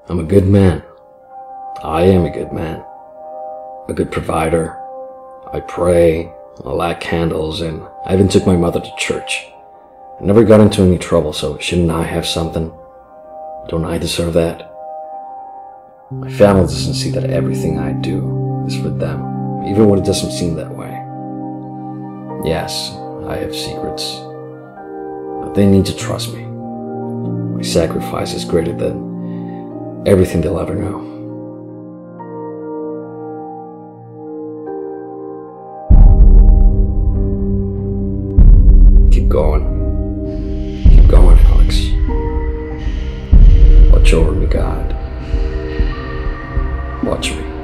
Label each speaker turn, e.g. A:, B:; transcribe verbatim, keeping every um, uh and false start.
A: I'm a good man. I am a good man. A good provider. I pray, I light candles, and I even took my mother to church. I never got into any trouble, so shouldn't I have something? Don't I deserve that? My family doesn't see that everything I do is for them, even when it doesn't seem that way. Yes, I have secrets, but they need to trust me. My sacrifice is greater than everything they'll ever know. Keep going. Keep going, Alex. Watch over me, God. Watch me.